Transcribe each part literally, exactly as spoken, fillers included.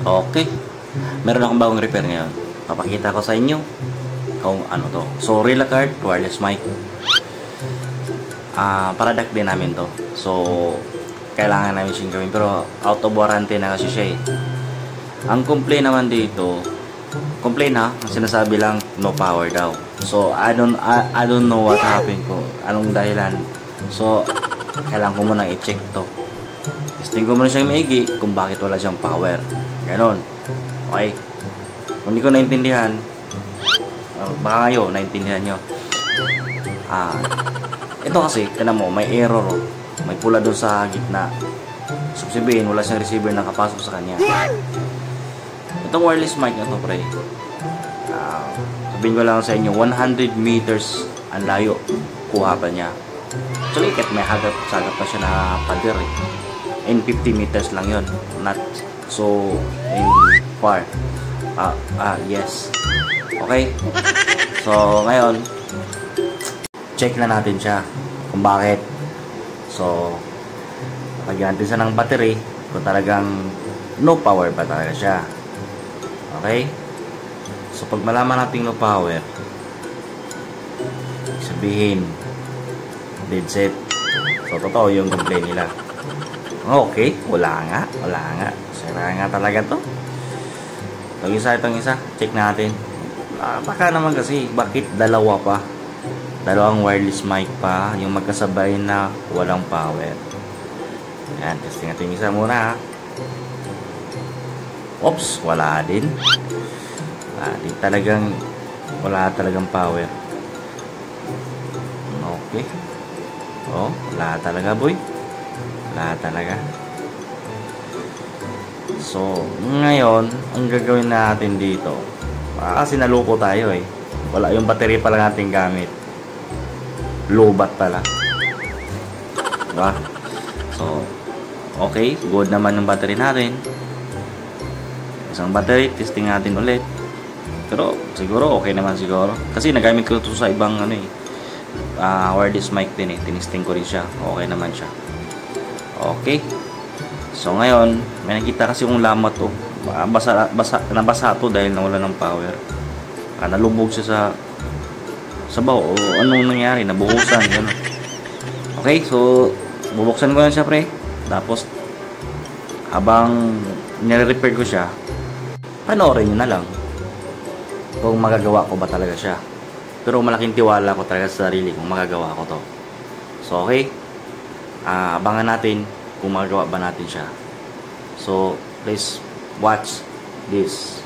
Okay. Meron akong bagong repair ngayon. Papakita ko sa inyo kung ano to. So, Relacard wireless mic. Ah, uh, product din namin to. So, kailangan namin siyang gawin. Pero, out of warranty na kasi siya eh. Ang complaint naman dito, complaint ha, ang sinasabi lang, no power daw. So, I don't, I, I don't know what happened ko. Anong dahilan. So, kailangan ko muna i-check to. Testing ko muna siyang maigi kung bakit wala siyang power. Ganon. Okay. Kung hindi ko naintindihan, uh, baka kayo, naintindihan nyo. Ah, ito kasi, tinan mo, may error. Oh. May pula doon sa gitna. So, sabihin, wala siyang receiver na kapasok sa kanya. Itong wireless mic na to, pre. Uh, sabihin ko lang sa inyo, one hundred meters ang layo. Kuha pa niya. Actually, kahit may hagap-sagap pa siya na pader eh. And fifty meters lang yon, not so in far. Ah, ah, yes. Okay. So, ngayon, check na natin siya kung bakit. So, lagyan natin siya ng battery kung talagang no power pa talaga siya. Okay? So, pag malaman natin no power, sabihin, dead set. So, totoo yung complaint nila. Okay, wala nga, wala nga. Sira nga talaga to. Itong isa, itong isa, check natin. Ah, baka naman kasi, bakit dalawa pa? Dalawang wireless mic pa, yung magkasabay na walang power. Yan, testing natin yung isa muna. Oops, wala din. Wala din talagang, wala talagang power. Okay. Oh, wala talaga, boy. Wala talaga. So, ngayon, ang gagawin natin dito, ah, kasi naluko tayo eh. Wala yung battery pala natin gamit. Lobat pala. Diba? So, okay. Good naman yung battery natin. Isang battery, testing natin ulit. Pero, siguro, okay naman siguro. Kasi nagamit ko ito sa ibang ano eh. Uh, wireless mic din eh. Tinisting ko rin siya. Okay naman siya. Okay. So ngayon, may nakita kasi yung lamot to. Basa, basa, nabasa to dahil nawala ng power. Ah, nalubog siya sa sa baw. O anong nangyari? Nabuhusan. Ganun. Okay, so bubuksan ko lang siya, pre. Tapos habang nire-repair ko siya, panoorin nyo na lang kung magagawa ko ba talaga siya. Pero malaking tiwala ko talaga sa sarili kung magagawa ko to. So okay, uh, abangan natin kung magagawa ba natin siya. So please watch this.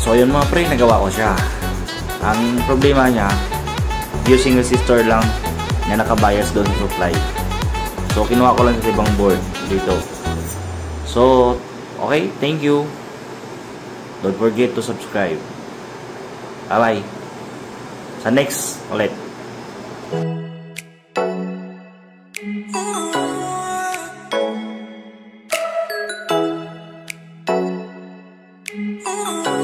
So yun mga pre, nagawa ko siya. Ang problema niya, using resistor lang na nakabias doon sa supply. So kinuha ko lang sa ibang board dito. So okay, thank you. Don't forget to subscribe. Bye bye. Sa next ulit. Oh